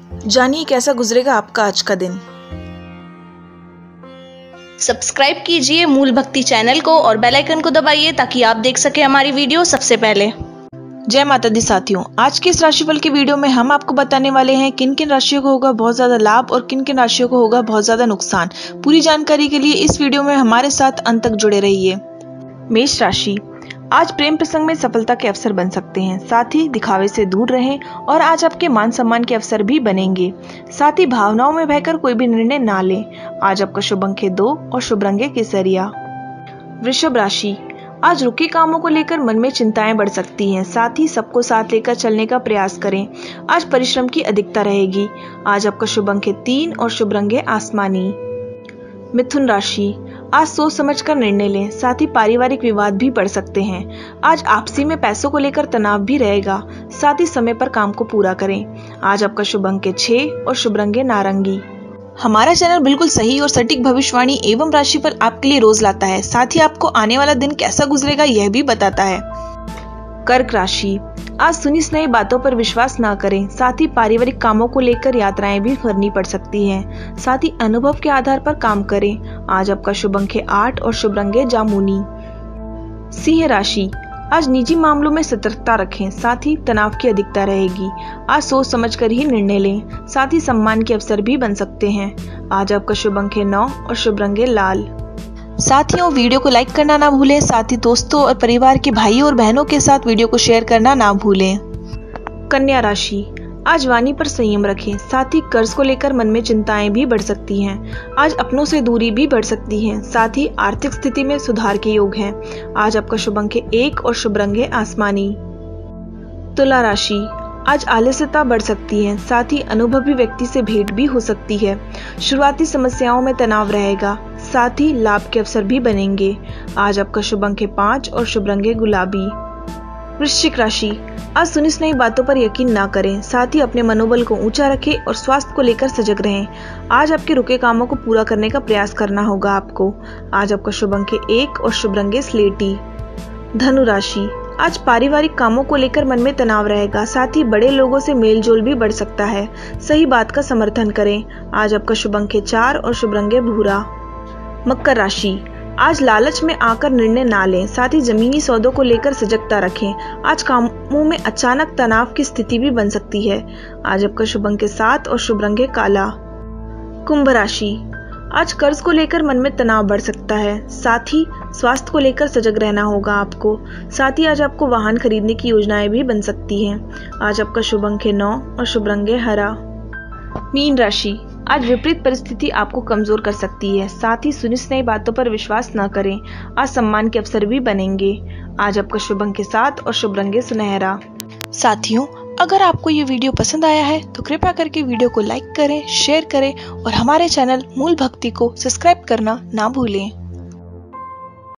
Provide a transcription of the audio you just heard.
जानिए कैसा गुजरेगा आपका आज का दिन। सब्सक्राइब कीजिए मूल भक्ति चैनल को और बेल आइकन को दबाइए ताकि आप देख सके हमारी वीडियो सबसे पहले। जय माता दी साथियों, आज के इस राशिफल की वीडियो में हम आपको बताने वाले हैं किन किन राशियों को होगा बहुत ज्यादा लाभ और किन किन राशियों को होगा बहुत ज्यादा नुकसान। पूरी जानकारी के लिए इस वीडियो में हमारे साथ अंत तक जुड़े रहिए। मेष राशि, आज प्रेम प्रसंग में सफलता के अवसर बन सकते हैं, साथ ही दिखावे से दूर रहें और आज आपके मान सम्मान के अवसर भी बनेंगे। साथ ही भावनाओं में बहकर कोई भी निर्णय ना लें। आज आपका शुभ अंक है 2 और शुभ रंग है केसरिया। वृषभ राशि, आज रुके कामों को लेकर मन में चिंताएं बढ़ सकती हैं, साथ ही सबको साथ लेकर चलने का प्रयास करें। आज परिश्रम की अधिकता रहेगी। आज आपका शुभ अंक है 3 और शुभ रंग है आसमानी। मिथुन राशि, आज सोच समझकर निर्णय लें, साथ ही पारिवारिक विवाद भी बढ़ सकते हैं। आज आपसी में पैसों को लेकर तनाव भी रहेगा, साथ ही समय पर काम को पूरा करें। आज आपका शुभ अंक है 6 और शुभ रंग है नारंगी। हमारा चैनल बिल्कुल सही और सटीक भविष्यवाणी एवं राशिफल आपके लिए रोज लाता है, साथ ही आपको आने वाला दिन कैसा गुजरेगा यह भी बताता है। कर्क राशि, आज सुनी सुनाई बातों पर विश्वास ना करें, साथ ही पारिवारिक कामों को लेकर यात्राएं भी करनी पड़ सकती हैं। साथ ही अनुभव के आधार पर काम करें। आज आपका शुभ अंक है 8 और शुभ रंग है जामुनी। सिंह राशि, आज निजी मामलों में सतर्कता रखें, साथ ही तनाव की अधिकता रहेगी। आज सोच समझकर ही निर्णय लें, साथ ही सम्मान के अवसर भी बन सकते हैं। आज आपका शुभ अंक है 9 और शुभ रंग है लाल। साथियों, वीडियो को लाइक करना ना भूलें, साथ ही दोस्तों और परिवार के भाइयों और बहनों के साथ वीडियो को शेयर करना ना भूलें। कन्या राशि, आज वाणी पर संयम रखें, साथ ही कर्ज को लेकर मन में चिंताएं भी बढ़ सकती हैं। आज अपनों से दूरी भी बढ़ सकती है, साथ ही आर्थिक स्थिति में सुधार के योग हैं। आज आपका शुभ अंक है 1 और शुभ रंग है आसमानी। तुला राशि, आज आलस्यता बढ़ सकती है, साथ ही अनुभवी व्यक्ति से भेंट भी हो सकती है। शुरुआती समस्याओं में तनाव रहेगा, साथ ही लाभ के अवसर भी बनेंगे। आज आपका शुभ अंक है 5 और शुभ रंग है गुलाबी। वृश्चिक राशि, आज सुनी सुनाई बातों पर यकीन ना करें, साथ ही अपने मनोबल को ऊंचा रखें और स्वास्थ्य को लेकर सजग रहें। आज आपके रुके कामों को पूरा करने का प्रयास करना होगा आपको। आज आपका शुभ अंक है 1 और शुभ रंग है स्लेटी। धनु राशि, आज पारिवारिक कामों को लेकर मन में तनाव रहेगा, साथ ही बड़े लोगों से मेलजोल भी बढ़ सकता है। सही बात का समर्थन करें। आज आपका शुभ अंक है 4 और शुभ रंग है भूरा। मकर राशि, आज लालच में आकर निर्णय ना लें, साथ ही जमीनी सौदों को लेकर सजगता रखें। आज कामों में अचानक तनाव की स्थिति भी बन सकती है। आज आपका शुभ अंक है 7 और शुभ रंग है काला। कुंभ राशि, आज कर्ज को लेकर मन में तनाव बढ़ सकता है, साथ ही स्वास्थ्य को लेकर सजग रहना होगा आपको। साथ ही आज आपको वाहन खरीदने की योजनाएं भी बन सकती हैं। आज आपका शुभ अंक है 9 और शुभ रंग है हरा। मीन राशि, आज विपरीत परिस्थिति आपको कमजोर कर सकती है, साथ ही सुनी सुनाई बातों पर विश्वास न करें। आज सम्मान के अवसर भी बनेंगे। आज आपका शुभ अंक है 7 और शुभ रंग है सुनहरा। साथियों, अगर आपको ये वीडियो पसंद आया है तो कृपया करके वीडियो को लाइक करें, शेयर करें और हमारे चैनल मूल भक्ति को सब्सक्राइब करना ना भूलें।